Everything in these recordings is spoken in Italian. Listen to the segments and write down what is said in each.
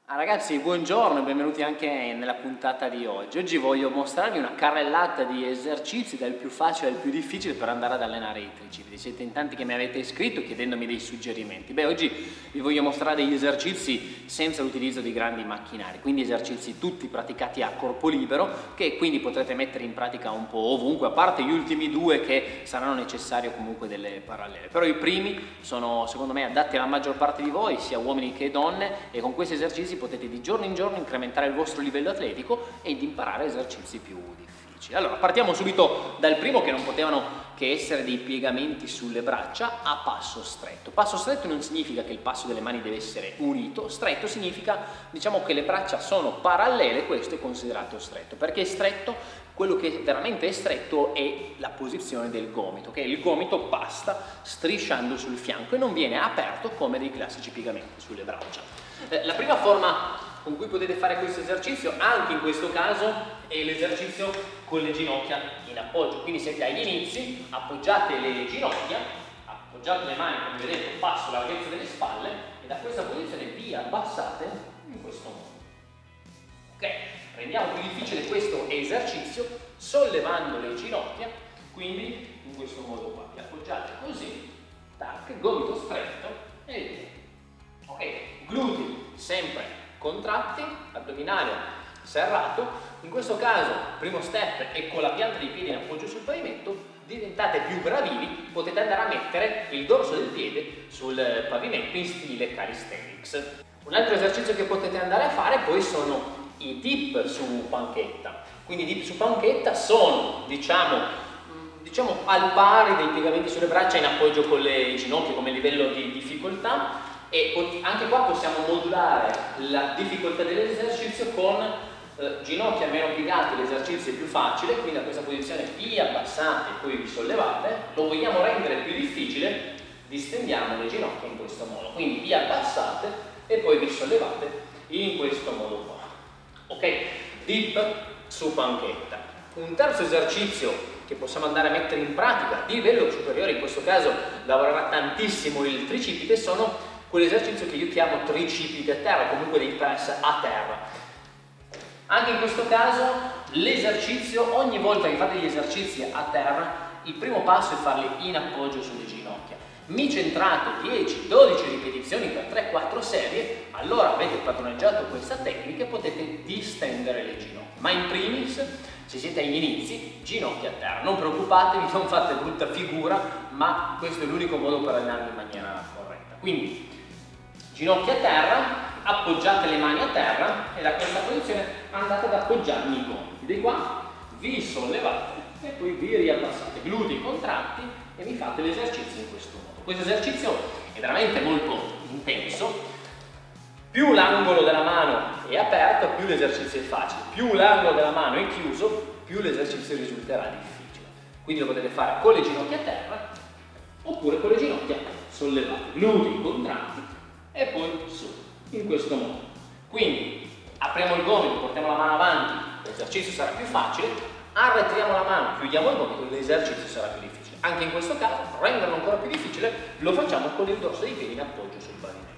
Ragazzi, buongiorno e benvenuti anche nella puntata di oggi. Oggi voglio mostrarvi una carrellata di esercizi dal più facile al più difficile per andare ad allenare i tricipiti. Siete in tanti che mi avete scritto chiedendomi dei suggerimenti. Oggi vi voglio mostrare degli esercizi senza l'utilizzo di grandi macchinari, quindi esercizi tutti praticati a corpo libero che quindi potrete mettere in pratica un po' ovunque, a parte gli ultimi due che saranno necessari o comunque delle parallele. Però i primi sono secondo me adatti alla maggior parte di voi, sia uomini che donne, e con questi esercizi potete di giorno in giorno incrementare il vostro livello atletico ed imparare esercizi più difficili. Allora, partiamo subito dal primo, che non potevano che essere dei piegamenti sulle braccia a passo stretto. Passo stretto non significa che il passo delle mani deve essere unito, stretto significa, diciamo, che le braccia sono parallele, questo è considerato stretto. Perché è stretto? Quello che veramente è stretto è la posizione del gomito, che il gomito passa strisciando sul fianco e non viene aperto come dei classici piegamenti sulle braccia. La prima forma con cui potete fare questo esercizio, anche in questo caso, è l'esercizio con le ginocchia in appoggio. Quindi siete agli inizi, appoggiate le ginocchia, appoggiate le mani, come vedete, passo larghezza delle spalle, e da questa posizione vi abbassate in questo modo. Ok, rendiamo più difficile questo esercizio sollevando le ginocchia, quindi in questo modo qua, vi appoggiate così, tac, gomito stretto e via. Ok, glutei sempre contratti, addominale serrato. In questo caso, primo step è con la pianta dei piedi in appoggio sul pavimento. Diventate più bravi, potete andare a mettere il dorso del piede sul pavimento in stile calisthenics. Un altro esercizio che potete andare a fare poi sono i dip su panchetta. Quindi i dip su panchetta sono, diciamo al pari dei piegamenti sulle braccia in appoggio con le ginocchia come livello di difficoltà. E anche qua possiamo modulare la difficoltà dell'esercizio con ginocchia meno piegate, l'esercizio è più facile, quindi da questa posizione vi abbassate e poi vi sollevate. Lo vogliamo rendere più difficile, distendiamo le ginocchia in questo modo, quindi vi abbassate e poi vi sollevate in questo modo qua. Ok, dip su panchetta. Un terzo esercizio che possiamo andare a mettere in pratica di livello superiore, in questo caso lavorerà tantissimo il tricipite, sono quell'esercizio che io chiamo tricipite a terra, comunque dei press a terra. Anche in questo caso l'esercizio, ogni volta che fate gli esercizi a terra, il primo passo è farli in appoggio sulle ginocchia. Mi centrate 10-12 ripetizioni per 3-4 serie, allora avete padroneggiato questa tecnica e potete distendere le ginocchia. Ma in primis, se siete agli inizi, ginocchia a terra. Non preoccupatevi, non fate brutta figura, ma questo è l'unico modo per allenarvi in maniera corretta. Quindi ginocchia a terra, appoggiate le mani a terra e da questa posizione andate ad appoggiarmi i gomiti. Di qua vi sollevate e poi vi riabbassate, glutei contratti, e vi fate l'esercizio in questo modo. Questo esercizio è veramente molto intenso. Più l'angolo della mano è aperto, più l'esercizio è facile. Più l'angolo della mano è chiuso, più l'esercizio risulterà difficile. Quindi lo potete fare con le ginocchia a terra oppure con le ginocchia sollevate, glutei contratti e poi su, in questo modo. Quindi apriamo il gomito, portiamo la mano avanti, l'esercizio sarà più facile, arretriamo la mano, chiudiamo il gomito, l'esercizio sarà più difficile. Anche in questo caso, per renderlo ancora più difficile, lo facciamo con il dorso dei piedi in appoggio sul pavimento.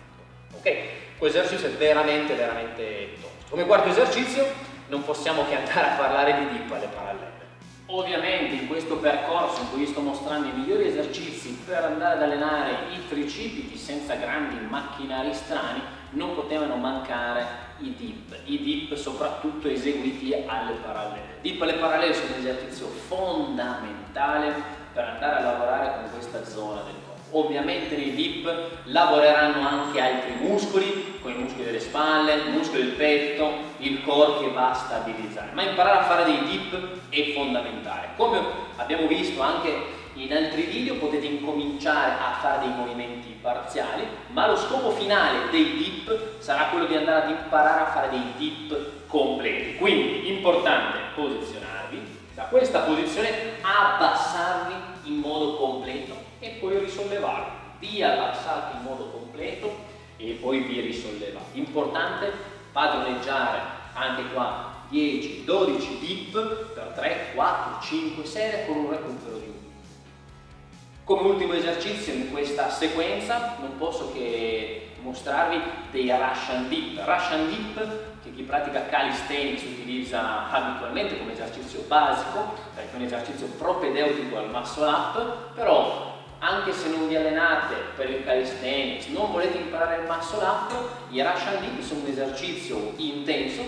Ok? Questo esercizio è veramente tosto. Come quarto esercizio non possiamo che andare a parlare di dip alle parallele. Ovviamente in questo percorso in cui vi sto mostrando i migliori esercizi per andare ad allenare i tricipiti senza grandi macchinari strani, non potevano mancare i dip soprattutto eseguiti alle parallele. Dip alle parallele sono un esercizio fondamentale per andare a lavorare con questa zona del corpo. Ovviamente nei dip lavoreranno anche altri muscoli, come i muscoli delle spalle, i muscoli del petto, il core che va a stabilizzare. Ma imparare a fare dei dip è fondamentale. Come abbiamo visto anche in altri video, potete incominciare a fare dei movimenti parziali, ma lo scopo finale dei dip sarà quello di andare ad imparare a fare dei dip completi. Quindi importante posizionarvi, da questa posizione abbassarvi in modo completo e poi risollevarvi. Vi abbassate in modo completo e poi vi risollevate. Importante padroneggiare anche qua 10-12 dip per 3, 4, 5 serie con un recupero di 1. Come ultimo esercizio in questa sequenza non posso che mostrarvi dei Russian dip. Russian dip, che chi pratica calisthenics utilizza abitualmente come esercizio basico, perché è un esercizio propedeutico al muscle up, però anche se non vi allenate per il calisthenics, non volete imparare il muscle up, i Russian dip sono un esercizio intenso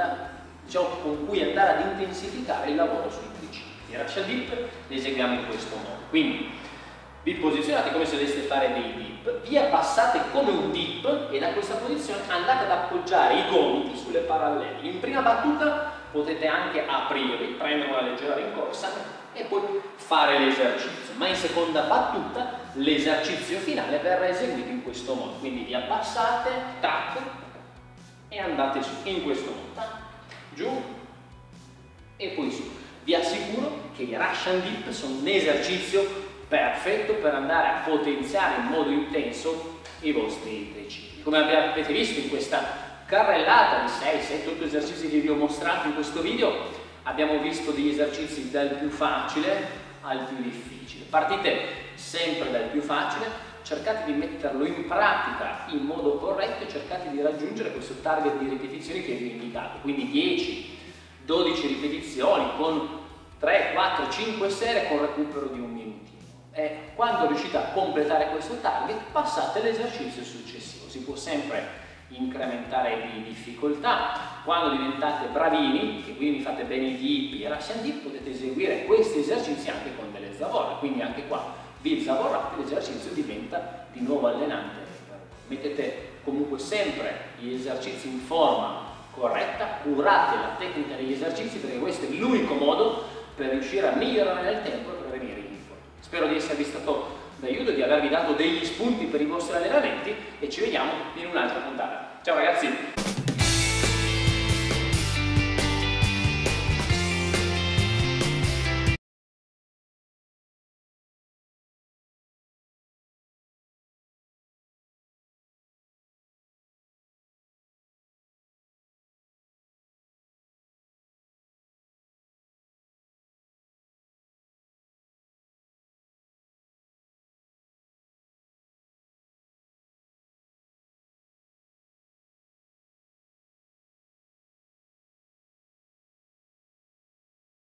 con cui andare ad intensificare il lavoro sui tricipiti. I Russian dip li eseguiamo in questo modo. Quindi vi posizionate come se doveste fare dei dip, vi abbassate come un dip e da questa posizione andate ad appoggiare i gomiti sulle parallele. In prima battuta potete anche aprirli, prendere una leggera rincorsa e poi fare l'esercizio, ma in seconda battuta l'esercizio finale verrà eseguito in questo modo. Quindi vi abbassate, tac, e andate su, in questo modo, tac, giù e poi su. Vi assicuro che i Russian dip sono un esercizio perfetto per andare a potenziare in modo intenso i vostri tricipiti. Come avete visto in questa carrellata di 6, 7, 8 esercizi che vi ho mostrato in questo video, abbiamo visto degli esercizi dal più facile al più difficile. Partite sempre dal più facile, cercate di metterlo in pratica in modo corretto e cercate di raggiungere questo target di ripetizioni che vi ho indicato, quindi 10, 12 ripetizioni con 3, 4, 5 serie con recupero di un minutino. E quando riuscite a completare questo target passate all'esercizio successivo. Si può sempre incrementare di difficoltà. Quando diventate bravini, e quindi fate bene i dip, i Russian dip, potete eseguire questi esercizi anche con delle zavorre, quindi anche qua vi zavorrate, l'esercizio diventa di nuovo allenante. Mettete comunque sempre gli esercizi in forma corretta, curate la tecnica degli esercizi, perché questo è l'unico modo per riuscire a migliorare nel tempo e prevenire gli infortuni. Spero di esservi stato d'aiuto, di avervi dato degli spunti per i vostri allenamenti e ci vediamo in un'altra puntata. Ciao ragazzi!